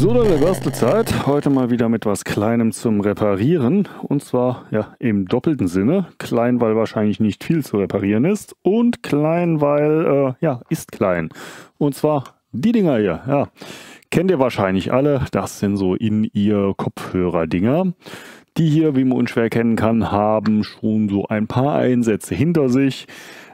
So, dann erste Zeit. Heute mal wieder mit was Kleinem zum Reparieren. Und zwar ja im doppelten Sinne. Klein, weil wahrscheinlich nicht viel zu reparieren ist. Und klein, weil, ja, ist klein. Und zwar die Dinger hier. Ja, kennt ihr wahrscheinlich alle. Das sind so In-Ear-Kopfhörer-Dinger. Die hier, wie man unschwer erkennen kann, haben schon so ein paar Einsätze hinter sich.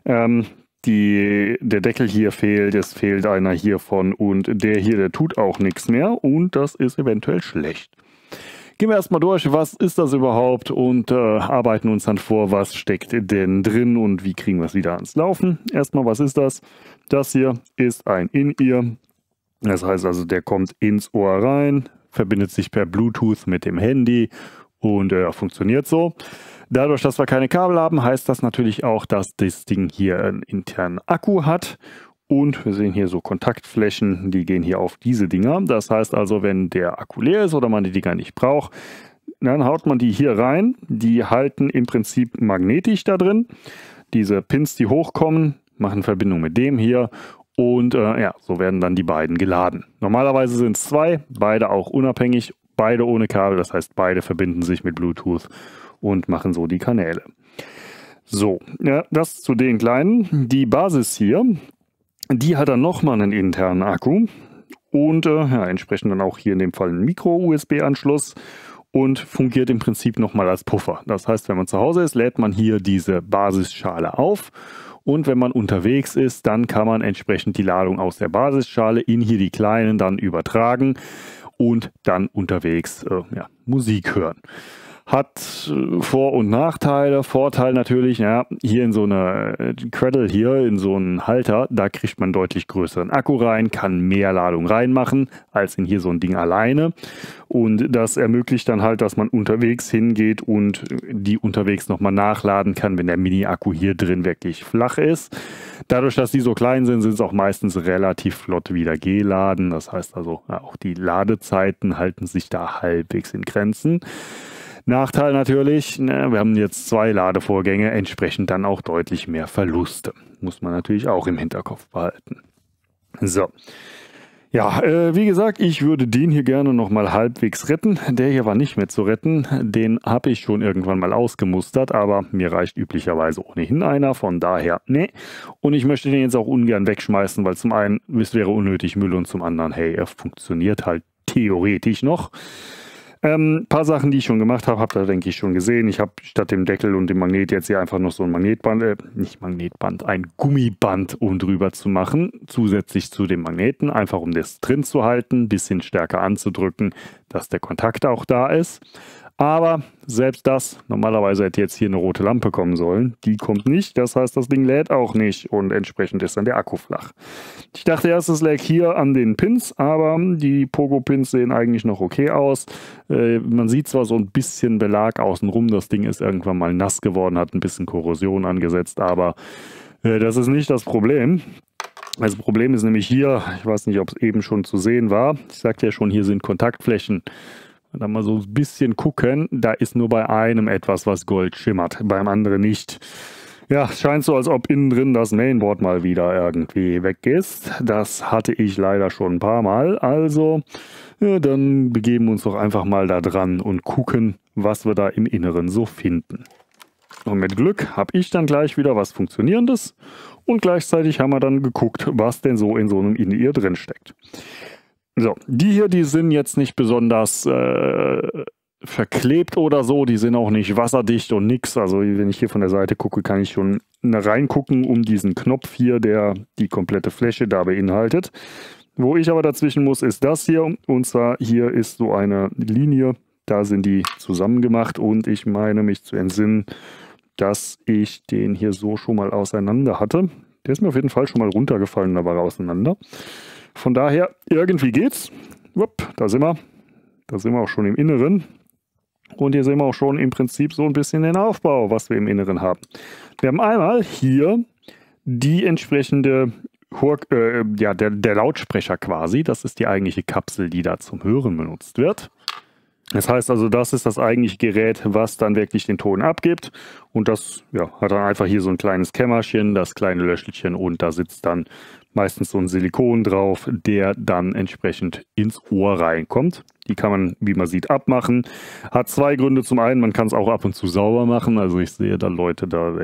Der Deckel hier fehlt, es fehlt einer hiervon und der hier, der tut auch nichts mehr und das ist eventuell schlecht. Gehen wir erstmal durch, was ist das überhaupt und arbeiten uns dann vor, was steckt denn drin und wie kriegen wir es wieder ans Laufen. Erstmal, was ist das? Das hier ist ein In-Ear, das heißt also, der kommt ins Ohr rein, verbindet sich per Bluetooth mit dem Handy und funktioniert so. Dadurch, dass wir keine Kabel haben, heißt das natürlich auch, dass das Ding hier einen internen Akku hat. Und wir sehen hier so Kontaktflächen, die gehen hier auf diese Dinger. Das heißt also, wenn der Akku leer ist oder man die Dinger nicht braucht, dann haut man die hier rein. Die halten im Prinzip magnetisch da drin. Diese Pins, die hochkommen, machen Verbindung mit dem hier. Und ja, so werden dann die beiden geladen. Normalerweise sind es zwei, beide auch unabhängig, beide ohne Kabel. Das heißt, beide verbinden sich mit Bluetooth und machen so die Kanäle. So, ja, das zu den kleinen. Die Basis hier, die hat dann nochmal einen internen Akku und ja, entsprechend dann auch hier in dem Fall einen Micro-USB-Anschluss und fungiert im Prinzip nochmal als Puffer. Das heißt, wenn man zu Hause ist, lädt man hier diese Basisschale auf und wenn man unterwegs ist, dann kann man entsprechend die Ladung aus der Basisschale in hier die kleinen dann übertragen und dann unterwegs ja, Musik hören. Hat Vor- und Nachteile. Vorteil natürlich, ja, hier in so eine Cradle hier, in so einen Halter, da kriegt man deutlich größeren Akku rein, kann mehr Ladung reinmachen, als in hier so ein Ding alleine. Und das ermöglicht dann halt, dass man unterwegs hingeht und die unterwegs nochmal nachladen kann, wenn der Mini-Akku hier drin wirklich flach ist. Dadurch, dass die so klein sind, sind es auch meistens relativ flott wieder geladen. Das heißt also, ja, auch die Ladezeiten halten sich da halbwegs in Grenzen. Nachteil natürlich, wir haben jetzt zwei Ladevorgänge, entsprechend dann auch deutlich mehr Verluste. Muss man natürlich auch im Hinterkopf behalten. So, ja, wie gesagt, ich würde den hier gerne nochmal halbwegs retten. Der hier war nicht mehr zu retten, den habe ich schon irgendwann mal ausgemustert, aber mir reicht üblicherweise ohnehin einer, von daher, ne. Und ich möchte den jetzt auch ungern wegschmeißen, weil zum einen, es wäre unnötig Müll und zum anderen, hey, er funktioniert halt theoretisch noch. Paar Sachen, die ich schon gemacht habe, habt ihr, denke ich, schon gesehen. Ich habe statt dem Deckel und dem Magnet jetzt hier einfach noch so ein Magnetband, nicht Magnetband, ein Gummiband um drüber zu machen, zusätzlich zu dem Magneten, einfach um das drin zu halten, ein bisschen stärker anzudrücken, dass der Kontakt auch da ist. Aber selbst das, normalerweise hätte jetzt hier eine rote Lampe kommen sollen, die kommt nicht, das heißt, das Ding lädt auch nicht und entsprechend ist dann der Akku flach. Ich dachte erst, es lag hier an den Pins, aber die Pogo-Pins sehen eigentlich noch okay aus. Man sieht zwar so ein bisschen Belag außenrum, das Ding ist irgendwann mal nass geworden, hat ein bisschen Korrosion angesetzt, aber das ist nicht das Problem. Das Problem ist nämlich hier, ich weiß nicht, ob es eben schon zu sehen war, ich sagte ja schon, hier sind Kontaktflächen. Dann mal so ein bisschen gucken, da ist nur bei einem etwas, was Gold schimmert, beim anderen nicht. Ja, scheint so, als ob innen drin das Mainboard mal wieder irgendwie weg ist. Das hatte ich leider schon ein paar Mal. Also, ja, dann begeben wir uns doch einfach mal da dran und gucken, was wir da im Inneren so finden. Und mit Glück habe ich dann gleich wieder was Funktionierendes und gleichzeitig haben wir dann geguckt, was denn so in so einem In-Ear drin steckt. So, die hier, die sind jetzt nicht besonders verklebt oder so, die sind auch nicht wasserdicht und nix. Also wenn ich hier von der Seite gucke, kann ich schon reingucken um diesen Knopf hier, der die komplette Fläche da beinhaltet. Wo ich aber dazwischen muss, ist das hier. Und zwar hier ist so eine Linie, da sind die zusammen gemacht und ich meine mich zu entsinnen, dass ich den hier so schon mal auseinander hatte. Der ist mir auf jeden Fall schon mal runtergefallen, da war er auseinander. Von daher, irgendwie geht's. Wupp, da sind wir. Da sind wir auch schon im Inneren. Und hier sehen wir auch schon im Prinzip so ein bisschen den Aufbau, was wir im Inneren haben. Wir haben einmal hier die entsprechende, ja, der Lautsprecher quasi. Das ist die eigentliche Kapsel, die da zum Hören benutzt wird. Das heißt also, das ist das eigentliche Gerät, was dann wirklich den Ton abgibt. Und das ja, hat dann einfach hier so ein kleines Kämmerchen, das kleine Löchelchen und da sitzt dann meistens so ein Silikon drauf, der dann entsprechend ins Ohr reinkommt. Die kann man, wie man sieht, abmachen. Hat zwei Gründe. Zum einen, man kann es auch ab und zu sauber machen. Also ich sehe da Leute,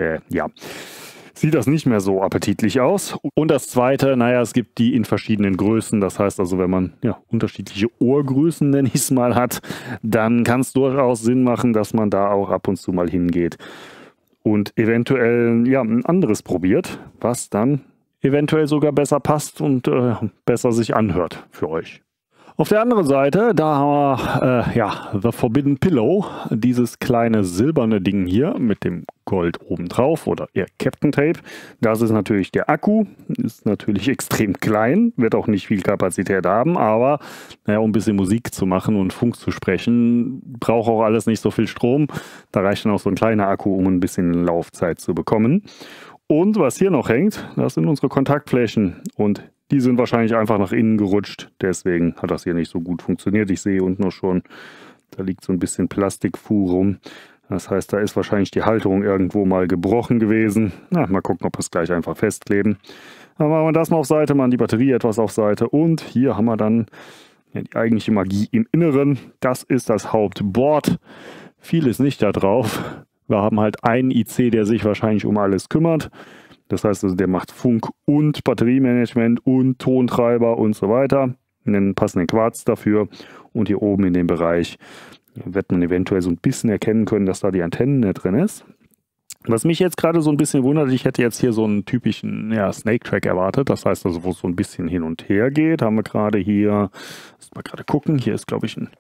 sieht das nicht mehr so appetitlich aus. Und das zweite, naja, es gibt die in verschiedenen Größen. Das heißt also, wenn man unterschiedliche Ohrgrößen, nenne ich es mal, hat, dann kann es durchaus Sinn machen, dass man da auch ab und zu mal hingeht und eventuell ein anderes probiert, was dann eventuell sogar besser passt und besser sich anhört für euch. Auf der anderen Seite, da haben wir The Forbidden Pillow, dieses kleine silberne Ding hier mit dem Gold obendrauf oder eher Captain Tape. Das ist natürlich der Akku, ist natürlich extrem klein, wird auch nicht viel Kapazität haben, aber um ein bisschen Musik zu machen und Funk zu sprechen, braucht auch alles nicht so viel Strom. Da reicht dann auch so ein kleiner Akku, um ein bisschen Laufzeit zu bekommen. Und was hier noch hängt, das sind unsere Kontaktflächen und die sind wahrscheinlich einfach nach innen gerutscht, deswegen hat das hier nicht so gut funktioniert. Ich sehe unten noch schon, da liegt so ein bisschen Plastikfuhr rum. Das heißt, da ist wahrscheinlich die Halterung irgendwo mal gebrochen gewesen. Mal gucken, ob wir es gleich einfach festkleben. Dann machen wir das mal auf Seite, machen die Batterie etwas auf Seite und hier haben wir dann die eigentliche Magie im Inneren. Das ist das Hauptboard. Viel ist nicht da drauf. Wir haben halt einen IC, der sich wahrscheinlich um alles kümmert. Das heißt also, der macht Funk- und Batteriemanagement und Tontreiber und so weiter. Einen passenden Quarz dafür. Und hier oben in dem Bereich wird man eventuell so ein bisschen erkennen können, dass da die Antenne drin ist. Was mich jetzt gerade so ein bisschen wundert, ich hätte jetzt hier so einen typischen Snake-Track erwartet. Das heißt also, wo es so ein bisschen hin und her geht, haben wir gerade hier, lass mal gerade gucken, hier ist glaube ich ein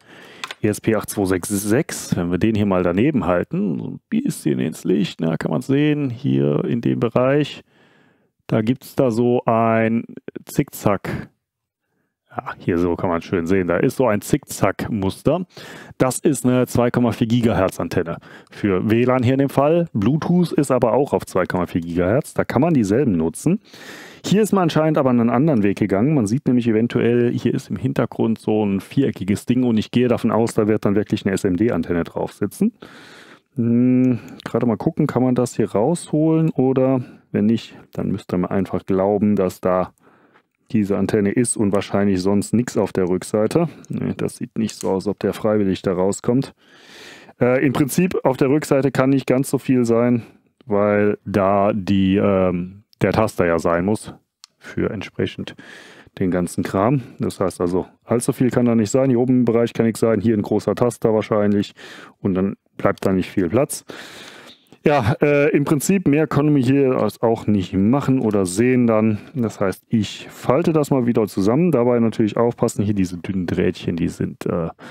ESP8266. Wenn wir den hier mal daneben halten, so ein bisschen ins Licht, kann man sehen, hier in dem Bereich, da gibt es da so ein Zickzack. Ja, hier so kann man schön sehen, da ist so ein Zickzack-Muster. Das ist eine 2,4 Gigahertz Antenne. Für WLAN hier in dem Fall. Bluetooth ist aber auch auf 2,4 Gigahertz. Da kann man dieselben nutzen. Hier ist man anscheinend aber einen anderen Weg gegangen. Man sieht nämlich eventuell, hier ist im Hintergrund so ein viereckiges Ding und ich gehe davon aus, da wird dann wirklich eine SMD-Antenne drauf sitzen. Gerade mal gucken, kann man das hier rausholen oder wenn nicht, dann müsste man einfach glauben, dass da diese Antenne ist und wahrscheinlich sonst nichts auf der Rückseite. Das sieht nicht so aus, ob der freiwillig da rauskommt. Im Prinzip auf der Rückseite kann nicht ganz so viel sein, weil da der Taster ja sein muss für entsprechend den ganzen Kram. Das heißt also, allzu viel kann da nicht sein. Hier oben im Bereich kann nichts sein. Hier ein großer Taster wahrscheinlich und dann bleibt da nicht viel Platz. Ja, im Prinzip mehr können wir hier auch nicht machen oder sehen dann. Das heißt, ich falte das mal wieder zusammen. Dabei natürlich aufpassen, hier diese dünnen Drähtchen, die sind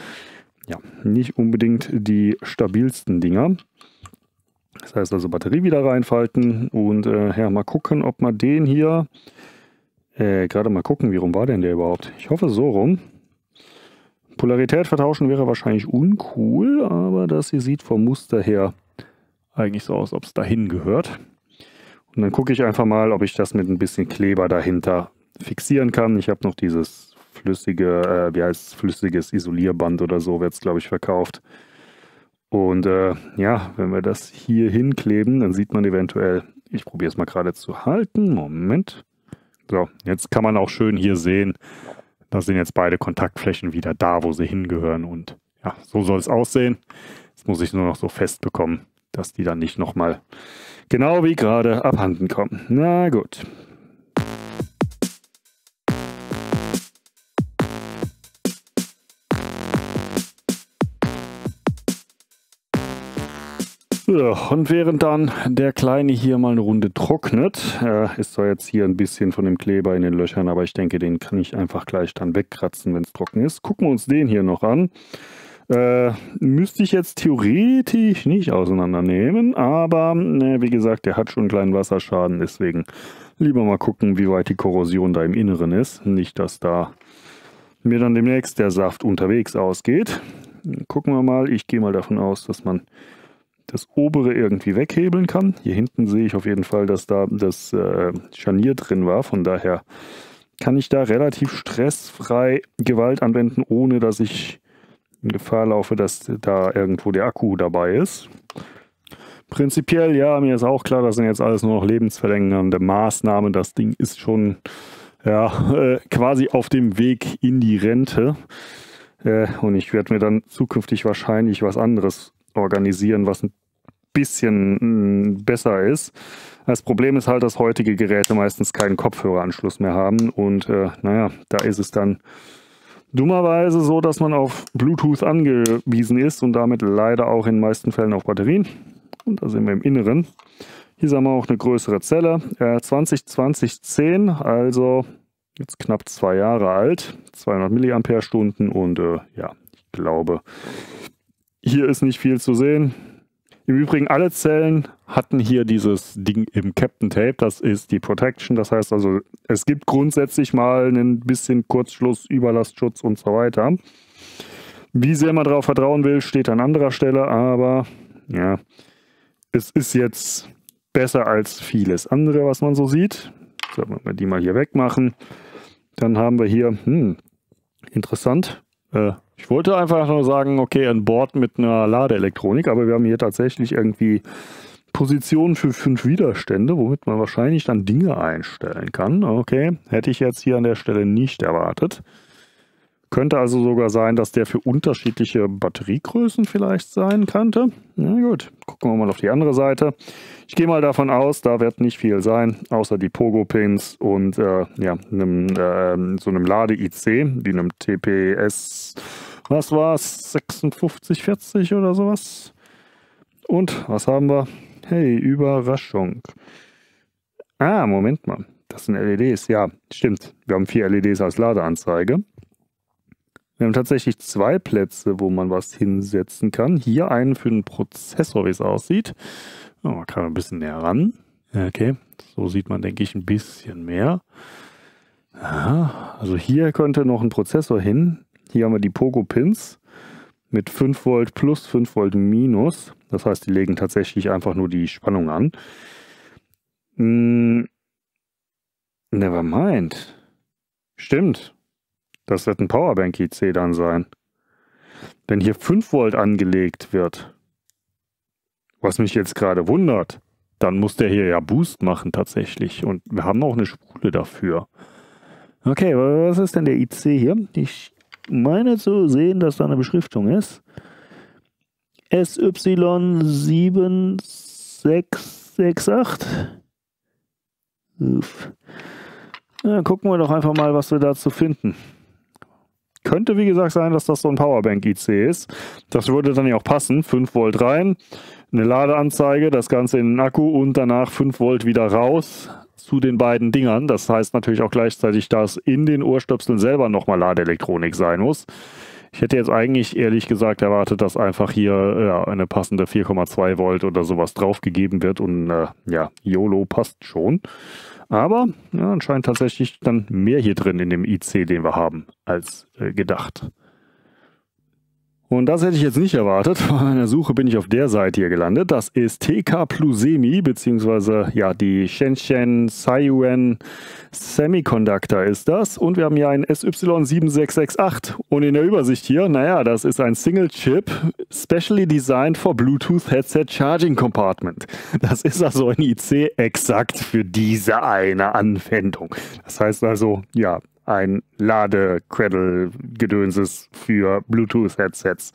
nicht unbedingt die stabilsten Dinger. Das heißt also Batterie wieder reinfalten und mal gucken, ob man den hier, gerade mal gucken, wie rum war denn der überhaupt? Ich hoffe so rum. Polarität vertauschen wäre wahrscheinlich uncool, aber das hier sieht vom Muster her eigentlich so aus, ob es dahin gehört. Und dann gucke ich einfach mal, ob ich das mit ein bisschen Kleber dahinter fixieren kann. Ich habe noch dieses flüssiges Isolierband oder so, wird es glaube ich verkauft. Und wenn wir das hier hinkleben, dann sieht man eventuell, ich probiere es mal gerade zu halten, Moment. So, jetzt kann man auch schön hier sehen, da sind jetzt beide Kontaktflächen wieder da, wo sie hingehören. Und ja, so soll es aussehen. Jetzt muss ich nur noch so fest bekommen, dass die dann nicht nochmal genau wie gerade abhanden kommen. Na gut. Ja, und während dann der Kleine hier mal eine Runde trocknet, ist zwar jetzt hier ein bisschen von dem Kleber in den Löchern, aber ich denke, den kann ich einfach gleich dann wegkratzen, wenn es trocken ist. Gucken wir uns den hier noch an. Müsste ich jetzt theoretisch nicht auseinandernehmen, aber wie gesagt, der hat schon einen kleinen Wasserschaden, deswegen lieber mal gucken, wie weit die Korrosion da im Inneren ist. Nicht, dass da mir dann demnächst der Saft unterwegs ausgeht. Gucken wir mal, ich gehe mal davon aus, dass man das obere irgendwie weghebeln kann. Hier hinten sehe ich auf jeden Fall, dass da das Scharnier drin war, von daher kann ich da relativ stressfrei Gewalt anwenden, ohne dass ich in Gefahr laufe, dass da irgendwo der Akku dabei ist. Prinzipiell, ja, mir ist auch klar, das sind jetzt alles nur noch lebensverlängernde Maßnahmen. Das Ding ist schon ja, quasi auf dem Weg in die Rente. Und ich werde mir dann zukünftig wahrscheinlich was anderes organisieren, was ein bisschen besser ist. Das Problem ist halt, dass heutige Geräte meistens keinen Kopfhöreranschluss mehr haben. Und naja, da ist es dann dummerweise so, dass man auf Bluetooth angewiesen ist und damit leider auch in den meisten Fällen auf Batterien. Und da sind wir im Inneren. Hier haben wir auch eine größere Zelle. 2010, also jetzt knapp 2 Jahre alt. 200 Milliampere-Stunden und ja, ich glaube, hier ist nicht viel zu sehen. Im Übrigen, alle Zellen hatten hier dieses Ding im Captain Tape, das ist die Protection. Das heißt also, es gibt grundsätzlich mal ein bisschen Kurzschluss, Überlastschutz und so weiter. Wie sehr man darauf vertrauen will, steht an anderer Stelle, aber ja, es ist jetzt besser als vieles andere, was man so sieht. So, wenn wir die mal hier wegmachen, dann haben wir hier, interessant, ich wollte einfach nur sagen, okay, ein Board mit einer Ladeelektronik, aber wir haben hier tatsächlich irgendwie Positionen für 5 Widerstände, womit man wahrscheinlich dann Dinge einstellen kann. Okay, hätte ich jetzt hier an der Stelle nicht erwartet. Könnte also sogar sein, dass der für unterschiedliche Batteriegrößen vielleicht sein könnte. Na gut, gucken wir mal auf die andere Seite. Ich gehe mal davon aus, da wird nicht viel sein, außer die Pogo-Pins und ja, so einem Lade-IC, wie einem TPS, was war es, 5640 oder sowas. Und was haben wir? Hey, Überraschung. Ah, Moment mal, das sind LEDs. Ja, stimmt, wir haben 4 LEDs als Ladeanzeige. Wir haben tatsächlich 2 Plätze, wo man was hinsetzen kann. Hier einen für den Prozessor, wie es aussieht. Oh, man kann ein bisschen näher ran. Okay, so sieht man, denke ich, ein bisschen mehr. Aha, also hier könnte noch ein Prozessor hin. Hier haben wir die Pogo-Pins mit 5 Volt plus, 5 Volt minus. Das heißt, die legen tatsächlich einfach nur die Spannung an. Never mind. Stimmt. Das wird ein Powerbank-IC dann sein. Wenn hier 5 Volt angelegt wird, was mich jetzt gerade wundert, dann muss der hier ja Boost machen tatsächlich. Und wir haben auch eine Spule dafür. Okay, was ist denn der IC hier? Ich meine zu sehen, dass da eine Beschriftung ist. SY7668. Ja, gucken wir doch einfach mal, was wir dazu finden. Könnte, wie gesagt, sein, dass das so ein Powerbank-IC ist. Das würde dann ja auch passen. 5 Volt rein, eine Ladeanzeige, das Ganze in den Akku und danach 5 Volt wieder raus zu den beiden Dingern. Das heißt natürlich auch gleichzeitig, dass in den Ohrstöpseln selber nochmal Ladeelektronik sein muss. Ich hätte jetzt eigentlich ehrlich gesagt erwartet, dass einfach hier ja, eine passende 4,2 Volt oder sowas draufgegeben wird und ja, YOLO passt schon. Aber ja, anscheinend tatsächlich dann mehr hier drin in dem IC, den wir haben, als gedacht. Und das hätte ich jetzt nicht erwartet. Bei meiner Suche bin ich auf der Seite hier gelandet. Das ist TK Plusemi, beziehungsweise ja, die Shenzhen Saiyuan Semiconductor ist das. Und wir haben hier ein SY7668. Und in der Übersicht hier, naja, das ist ein Single Chip, specially designed for Bluetooth Headset Charging Compartment. Das ist also ein IC exakt für diese eine Anwendung. Das heißt also, ja, ein Lade-Cradle-Gedönses für Bluetooth-Headsets.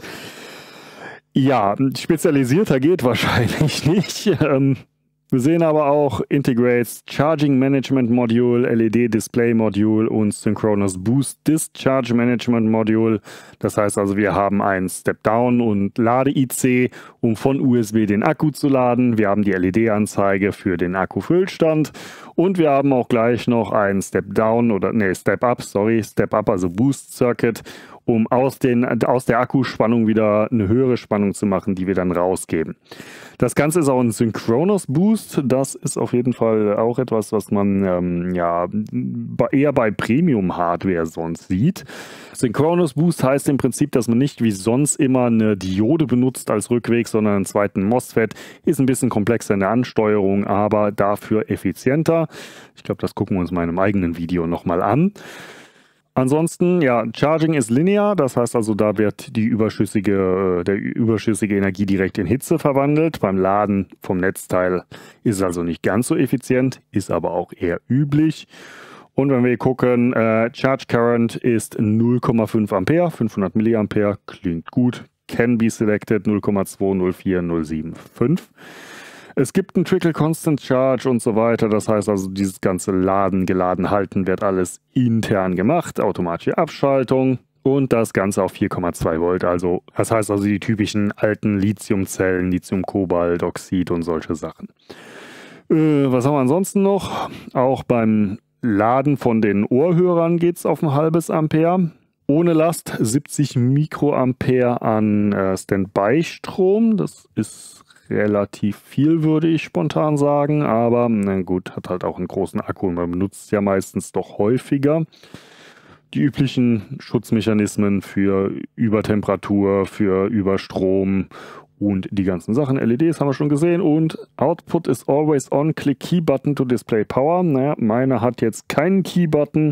Ja, spezialisierter geht wahrscheinlich nicht. Wir sehen aber auch Integrates Charging Management Module, LED Display Module und Synchronous Boost Discharge Management Module. Das heißt also, wir haben ein Step-Down und Lade-IC, um von USB den Akku zu laden. Wir haben die LED-Anzeige für den Akkufüllstand und wir haben auch gleich noch ein Step-Down oder Step-Up, also Boost Circuit, um aus der Akkuspannung wieder eine höhere Spannung zu machen, die wir dann rausgeben. Das Ganze ist auch ein Synchronous Boost. Das ist auf jeden Fall auch etwas, was man ja eher bei Premium-Hardware sonst sieht. Synchronous Boost heißt im Prinzip, dass man nicht wie sonst immer eine Diode benutzt als Rückweg, sondern einen zweiten MOSFET. Ist ein bisschen komplexer in der Ansteuerung, aber dafür effizienter. Ich glaube, das gucken wir uns in meinem eigenen Video nochmal an. Ansonsten, ja, Charging ist linear, das heißt also, da wird die überschüssige Energie direkt in Hitze verwandelt. Beim Laden vom Netzteil ist es also nicht ganz so effizient, ist aber auch eher üblich. Und wenn wir gucken, Charge Current ist 0,5 Ampere, 500 Milliampere, klingt gut. Can be selected 0,20407,5. Es gibt einen Trickle Constant Charge und so weiter. Das heißt also, dieses ganze Laden, geladen halten wird alles intern gemacht. Automatische Abschaltung und das Ganze auf 4,2 Volt. Also, das heißt also die typischen alten Lithiumzellen, Lithium-Kobalt-Oxid und solche Sachen. Was haben wir ansonsten noch? Auch beim Laden von den Ohrhörern geht es auf ein halbes Ampere. Ohne Last 70 Mikroampere an Standby-Strom. Das ist relativ viel, würde ich spontan sagen. Aber na gut, hat halt auch einen großen Akku und man benutzt es ja meistens doch häufiger. Die üblichen Schutzmechanismen für Übertemperatur, für Überstrom und die ganzen Sachen. LEDs haben wir schon gesehen. Und Output is always on. Click Key Button to display power. Naja, meine hat jetzt keinen Key Button.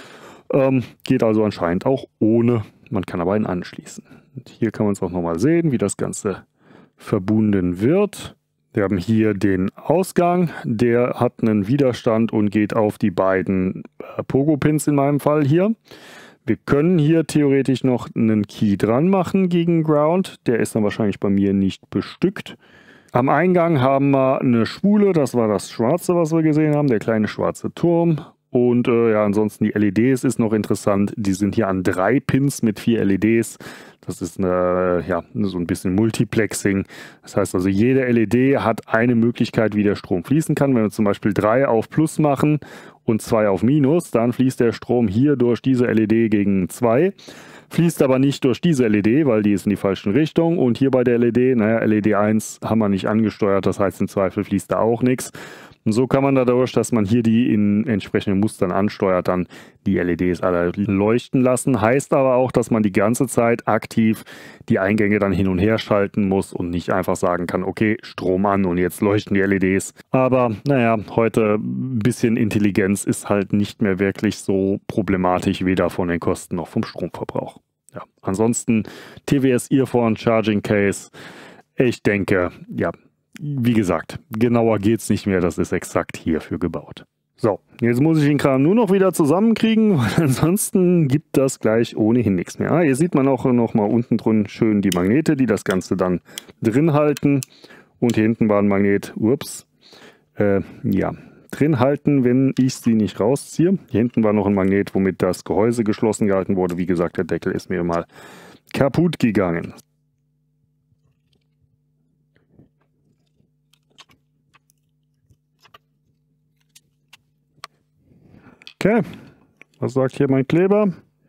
Geht also anscheinend auch ohne. Man kann aber ihn anschließen. Und hier kann man es auch nochmal sehen, wie das Ganze verbunden wird. Wir haben hier den Ausgang. Der hat einen Widerstand und geht auf die beiden Pogo-Pins in meinem Fall hier. Wir können hier theoretisch noch einen Key dran machen gegen Ground. Der ist dann wahrscheinlich bei mir nicht bestückt. Am Eingang haben wir eine Spule. Das war das Schwarze, was wir gesehen haben. Der kleine schwarze Turm. Und ja, ansonsten die LEDs ist noch interessant. Die sind hier an 3 Pins mit 4 LEDs. Das ist ja, so ein bisschen Multiplexing. Das heißt also, jede LED hat eine Möglichkeit, wie der Strom fließen kann. Wenn wir zum Beispiel 3 auf Plus machen und 2 auf Minus, dann fließt der Strom hier durch diese LED gegen 2. Fließt aber nicht durch diese LED, weil die ist in die falsche Richtung. Und hier bei der LED, naja, LED 1 haben wir nicht angesteuert. Das heißt, im Zweifel fließt da auch nichts. Und so kann man dadurch, dass man hier die in entsprechenden Mustern ansteuert, dann die LEDs alle leuchten lassen. Heißt aber auch, dass man die ganze Zeit aktiv die Eingänge dann hin und her schalten muss und nicht einfach sagen kann, okay, Strom an und jetzt leuchten die LEDs. Aber naja, heute ein bisschen Intelligenz ist halt nicht mehr wirklich so problematisch, weder von den Kosten noch vom Stromverbrauch. Ja, ansonsten TWS Earphone Charging Case. Ich denke, ja, wie gesagt, genauer geht es nicht mehr, das ist exakt hierfür gebaut. So, jetzt muss ich den Kram nur noch wieder zusammenkriegen, weil ansonsten gibt das gleich ohnehin nichts mehr. Hier sieht man auch noch mal unten drin schön die Magnete, die das Ganze dann drin halten. Und hier hinten war ein Magnet, ja, drin halten, wenn ich sie nicht rausziehe. Hier hinten war noch ein Magnet, womit das Gehäuse geschlossen gehalten wurde. Wie gesagt, der Deckel ist mir mal kaputt gegangen. Okay, was sagt hier mein Kleber?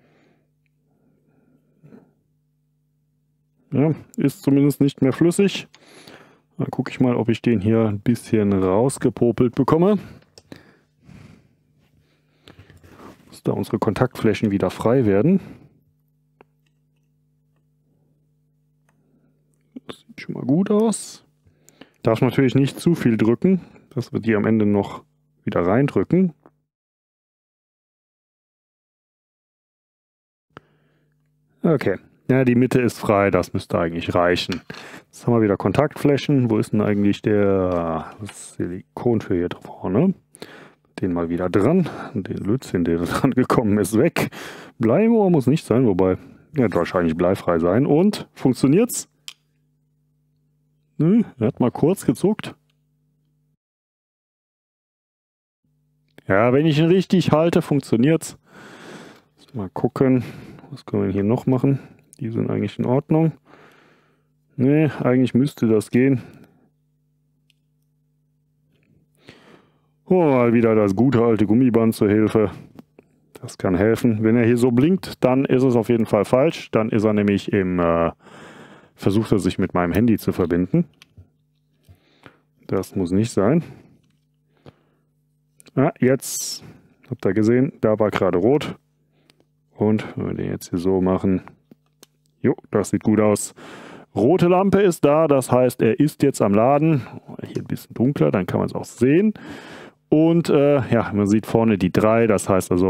Ja, ist zumindest nicht mehr flüssig. Dann gucke ich mal, ob ich den hier ein bisschen rausgepopelt bekomme. Dass da unsere Kontaktflächen wieder frei werden. Das sieht schon mal gut aus. Darf natürlich nicht zu viel drücken, dass wir die am Ende noch wieder reindrücken. Okay, ja, die Mitte ist frei, das müsste eigentlich reichen. Jetzt haben wir wieder Kontaktflächen. Wo ist denn eigentlich das Silikon für hier vorne? Den mal wieder dran. Den Lötzinn, der da dran gekommen ist, weg. Bleimohr muss nicht sein, wobei, ja, wird wahrscheinlich bleifrei sein. Und, funktioniert's? Nö, er hat mal kurz gezuckt. Ja, wenn ich ihn richtig halte, funktioniert's. Mal gucken. Was können wir hier noch machen? Die sind eigentlich in Ordnung. Ne, eigentlich müsste das gehen. Oh, mal wieder das gute alte Gummiband zur Hilfe. Das kann helfen. Wenn er hier so blinkt, dann ist es auf jeden Fall falsch. Dann ist er nämlich versucht er sich mit meinem Handy zu verbinden. Das muss nicht sein. Ah, jetzt habt ihr gesehen, da war gerade rot. Und wenn wir den jetzt hier so machen, jo, das sieht gut aus. Rote Lampe ist da, das heißt, er ist jetzt am Laden. Hier ein bisschen dunkler, dann kann man es auch sehen. Und ja, man sieht vorne die 3, das heißt also,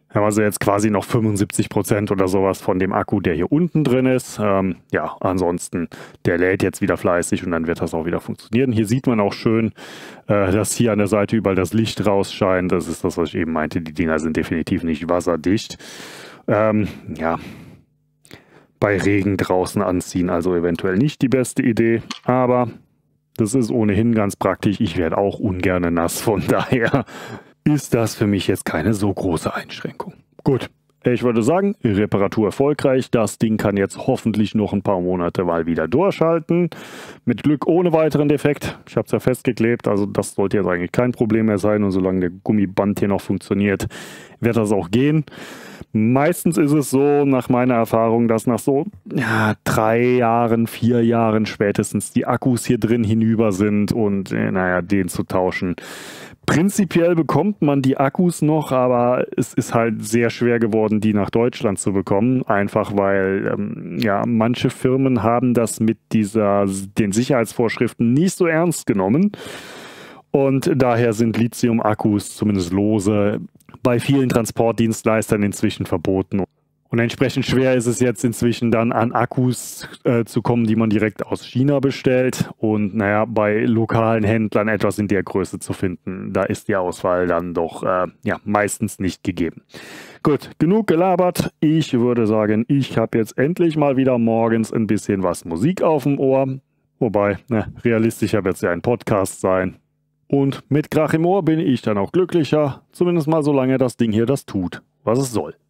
haben also jetzt quasi noch 75% oder sowas von dem Akku, der hier unten drin ist. Ja, ansonsten, der lädt jetzt wieder fleißig und dann wird das auch wieder funktionieren. Hier sieht man auch schön, dass hier an der Seite überall das Licht rausscheint. Das ist das, was ich eben meinte. Die Dinger sind definitiv nicht wasserdicht. Ja, bei Regen draußen anziehen, also eventuell nicht die beste Idee, aber das ist ohnehin ganz praktisch. Ich werde auch ungern nass, von daher ist das für mich jetzt keine so große Einschränkung. Gut, ich würde sagen, Reparatur erfolgreich. Das Ding kann jetzt hoffentlich noch ein paar Monate mal wieder durchhalten. Mit Glück ohne weiteren Defekt. Ich habe es ja festgeklebt, also das sollte jetzt eigentlich kein Problem mehr sein. Und solange der Gummiband hier noch funktioniert, wird das auch gehen. Meistens ist es so, nach meiner Erfahrung, dass nach so 3 Jahren, 4 Jahren spätestens die Akkus hier drin hinüber sind und den zu tauschen. Prinzipiell bekommt man die Akkus noch, aber es ist halt sehr schwer geworden, die nach Deutschland zu bekommen. Einfach weil manche Firmen haben das mit den Sicherheitsvorschriften nicht so ernst genommen. Und daher sind Lithium-Akkus, zumindest lose, bei vielen Transportdienstleistern inzwischen verboten. Und entsprechend schwer ist es jetzt inzwischen dann an Akkus zu kommen, die man direkt aus China bestellt. Und bei lokalen Händlern etwas in der Größe zu finden, da ist die Auswahl dann doch meistens nicht gegeben. Gut, genug gelabert. Ich würde sagen, ich habe jetzt endlich mal wieder morgens ein bisschen was Musik auf dem Ohr. Wobei, realistischer wird es ja ein Podcast sein. Und mit Krach im Ohr bin ich dann auch glücklicher, zumindest mal solange das Ding hier das tut, was es soll.